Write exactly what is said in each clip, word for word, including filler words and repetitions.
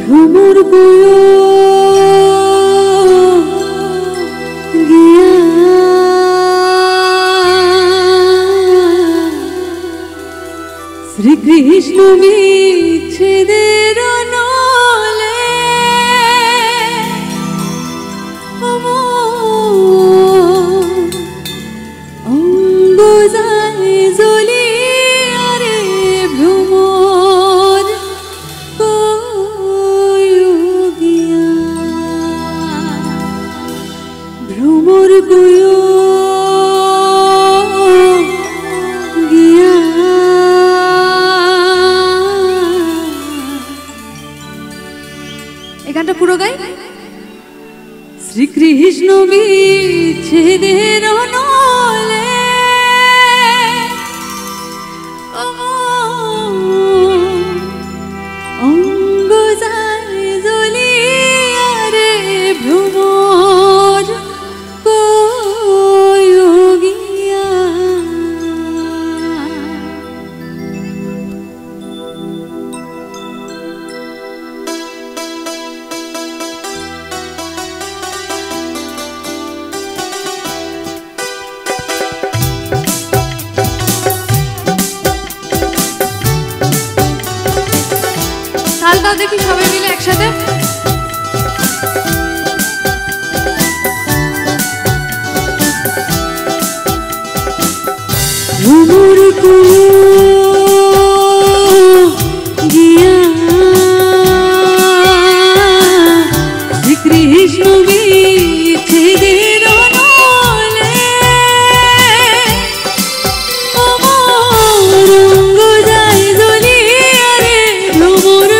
ভ্রমর গো গিয়া শ্রীকৃষ্ণ বিচ্ছেদের নলে অঙ্গ যায় জ্বলিয়া রে ভ্রমর গিয়া ভ্রমর গয়া গিয়া এই গানটা পুরো গাই। শ্রীকৃষ্ণ বিচ্ছেদের নলে অঙ্গ যায় জ্বলিয়া রে ভ্রমর গিয়া তাল দাও দেখি সবাই মিলে একসাথে। ভ্রমর গিয়া শ্রীকৃষ্ণ বিচ্ছেদের নলে অঙ্গ যায় জ্বলিয়া রে ভ্রমর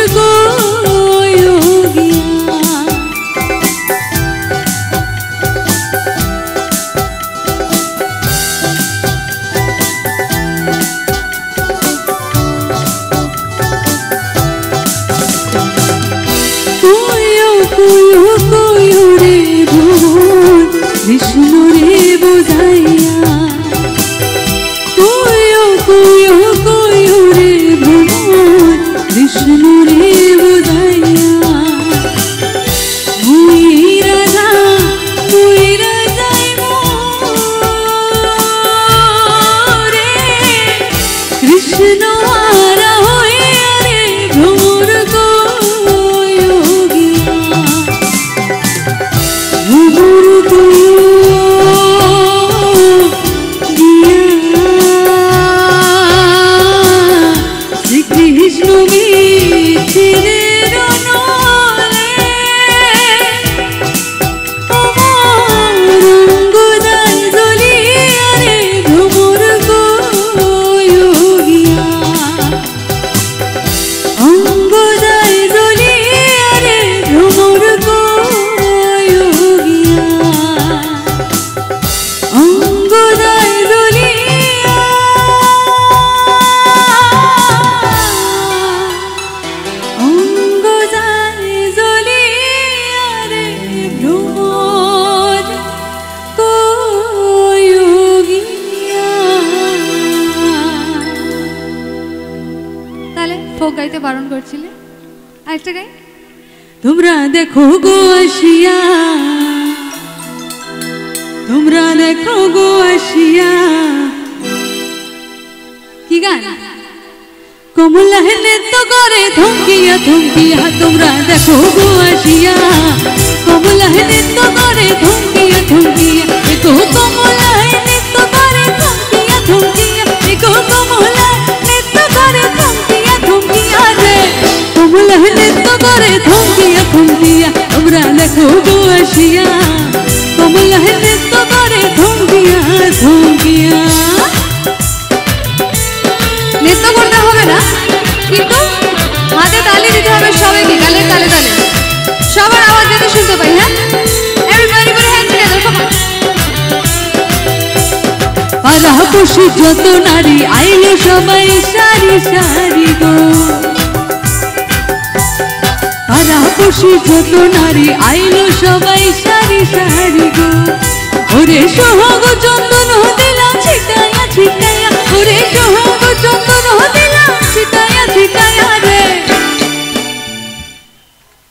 কৃষ্ণ রে বোঝাইয়া কয়ো কয়ো কয়ো রে ভ্রমর কৃষ্ণ রে বোঝাইয়া মুই রাজা মুই রাজাই রে কৃষ্ণ হারা হইয়া রে ভ্রমর কয়ো গিয়া ভ্রমর গাইতে বারণ করছিলে আরেকটা গাই। তোমরা দেখো গো আসিয়া তোমরা দেখো গো আসিয়া কি গান কমলা হেলে তো করে থমকিয়া থমকিয়া তোমরা দেখো গো আসিয়া কমলা হেলে তো করে থমকিয়া থমকিয়া দেখো কমলা হেলে তো করে থমকিয়া থমকিয়া দেখো কমলা নৃত্য করে থমকিয়া থমকিয়া রে কমলা নৃত্য করে থমকিয়া থমকিয়া তোমরা দেখো গো আসিয়া কমলা নৃত্য করে থমকিয়া থমকিয়া নৃত্য করতে হবে না কিন্তু হাতে তালি দিতে হবে সবাইকে গালে তালে তালে সবার আওয়াজ যাতে শুনতে পাই। হ্যাঁ everybody put hand together come on. পাড়া খুশি যত নারী আইলো সবাই সারি সারি গো পাড়া খুশি যত নারী আইলো সবাই সারি সারি গো ওরে সোহাগ চন্দন দিলাম ছিটায়া ছিটায়া ওরে সোহাগ চন্দন দিলাম ছিটায়া ছিটায়া রে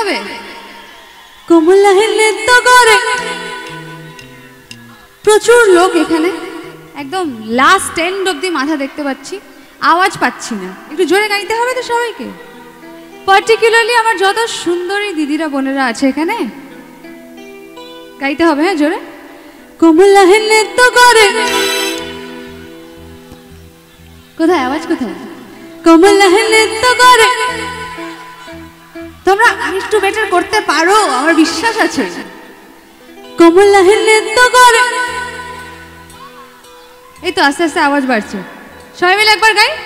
হবে? কমলা নৃত্য করে। প্রচুর লোক এখানে, একদম লাস্ট এন্ড অব্দি মাথা দেখতে পাচ্ছি, আওয়াজ পাচ্ছি না, একটু জোরে গাইতে হবে তো সবাইকে। পার্টিকুলারলি আমার যত সুন্দরী দিদিরা বোনেরা আছে এখানে, গাইতে হবে, হ্যাঁ জোরে। কমলা নৃত্য করে। কোথায় আওয়াজ কোথায়? কমলা নৃত্য করে। তোমরা একটু বেটার করতে পারো, আমার বিশ্বাস আছে। কমলা নৃত্য করে। এই তো আস্তে আস্তে আওয়াজ বাড়ছে, সবাই মিলে একবার গাই।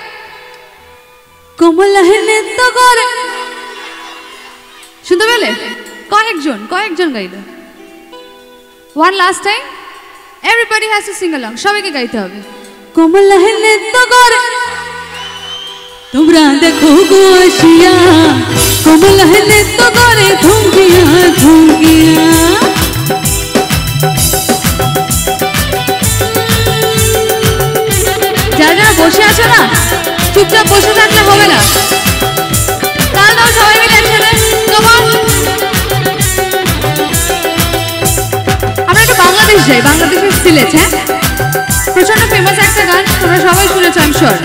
কমলা নৃত্য করে। শুনতে পেলে? কয়েকজন কয়েকজন গাইল। One last time, everybody has to sing along, সবাইকে গাইতে হবে। কমলা নৃত্য করে। তোমরা দেখো গো আসিয়া, কমলা নৃত্য করে ধুমকিয়া ধুমকিয়া। যারা যারা বসে আছো না, চুপচাপ বসে থাকলে হবে না, তাহলে তো সবাই মিলে একসাথে তোমার। আমরা একটু বাংলাদেশ যাই, বাংলাদেশের সিলেট, হ্যাঁ প্রচন্ড ফেমাস একটা গান, তোমরা সবাই শুনেছো আই এম শিওর।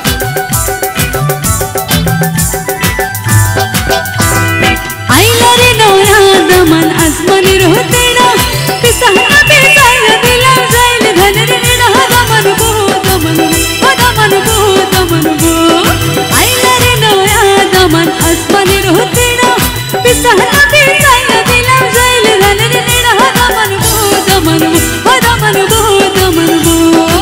আইলারে নোরা দমন আসমানের হতেড়া, পিসাহনা পিসাইয়া দিলা যাইল ধনের নিড়া। দমন বো দমন বো দমন বো দমন বো। আইলারে নোরা দমন আসমানের হতেড়া, পিসাহনা পিসাইয়া দিলা যাইল ধনের নিড়া। দমন বো দমন বো দমন বো দমন বো।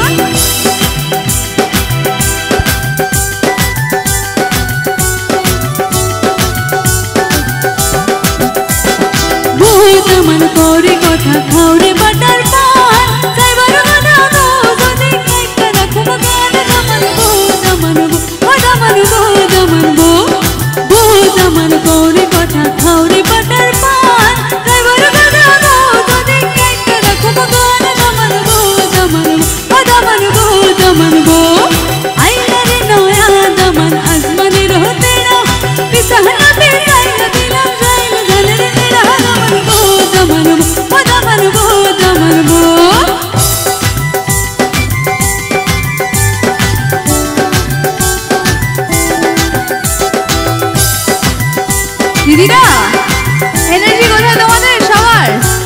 দমন করে কথা খাওরে বাটার পান, যাইবার মানা গো যদি একটা রাখব গান। দমন বো দমন বো দমন বো দমন বো। বো দমন করে কথা খাওরে বাটার পান, যাইবার মানা গো যদি একটা রাখব গান। দমন বো দমন বো দমন বো দমন বো। আইলারে নয়া দমন আসমানের হতেড়া, পিসাহনা পিসাইয়া দিলাম যাইল ধনের নিড়া। দমন বো দমন বো দমন বো দমন বো। দিদিরা এনার্জি কোথায় তোমাদের সবার?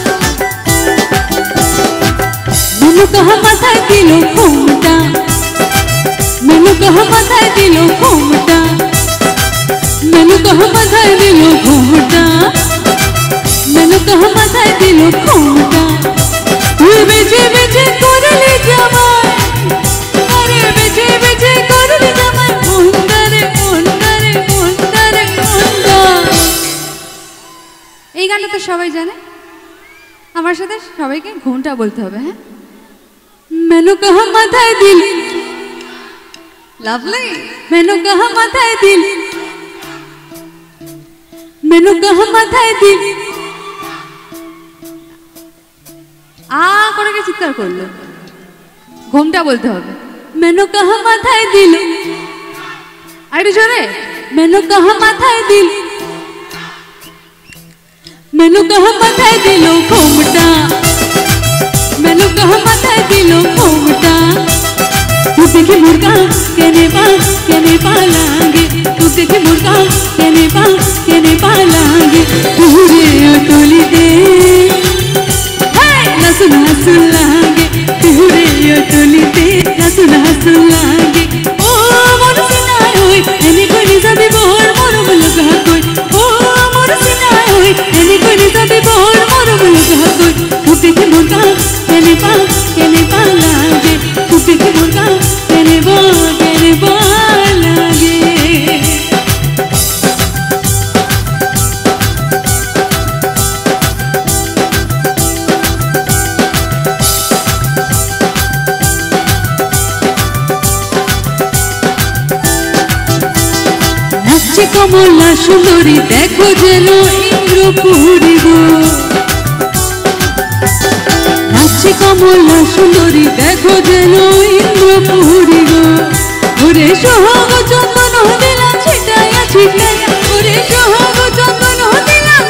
মেনু কহা মাথায় দিল ঘুমটা, মেনু কহা মাথায় দিল ঘুমটা, মেনু কহা মাথায় দিল ঘুমটা, মেনু কহা মাথায় দিল ঘুমটা। তুই বেঁচে বেঁচে করলি জামাই, আরে বেঁচে বেঁচে করলি জামাই। মুন্দারে মুন্দারে মুন্দারে মুন্দা। এই গানটা তো সবাই জানে, আমার সাথে সবাইকে ঘুমটা বলতে হবে, হ্যাঁ। মেনু কহা মাথায় দিল, লাভলি। মেনু কহা মাথায় দিল, মেনু কহা মাথায় দিল। আ করে কে চিৎকার করলো? ঘুমটা বলতে হবে। মেনু কহা মাথায় দিল, আর একটু জোরে। মেনু কহা মাথায় দিল, মেনু কহা মাথায় দিল ঘুমটা, মেনু কহা মাথায় দিল ঘুমটা। तू देखी मुर्गा केने पा केने पालांगे, तू देखी मुर्गा केने पा केने पालांगे। पूरे टोली दे नसुन हसुन लागे, पूरे टोली दे नसुन हसुन लागे। ओ मोर सिनाय होय एने कोई निजाबी बोर मोर मुलगा कोई। ओ मोर सिनाय होय एने कोई निजाबी बोर मोर मुलगा कोई। तू देखी मुर्गा केने पा केने पालांगे, तू देखी मुर्गा केने पा केने पालांगे। নাচছে কমলা সুন্দরী দেখো যেন ইন্দ্রপুরী গো। নাচছে কমলা সুন্দরী দেখো যেন ইন্দ্রপুরী গো। ওরে সোহাগ চন্দন দিলাম ছিটাইয়া ছিটাইয়া, ওরে সোহাগ চন্দন দিলাম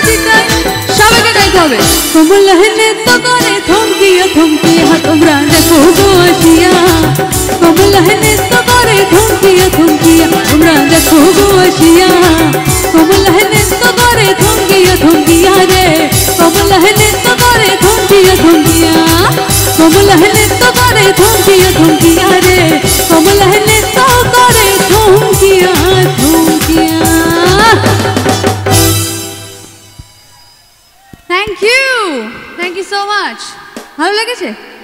কমলাহ নৃত্য করে থমকিয়া থমকিয়া তোমরা দেখো গো আসিয়া কমলাহ নৃত্য করে থমকিয়া থমকিয়া রে কমলাহ নৃত্য করে থমকিয়া থমকিয়া কমলাহ নৃত্য করে থমকিয়া থমকিয়া রে কমলাহ নৃত্য করে থমকিয়া থমকিয়া। Thank you thank you so much. ভালো লেগেছে?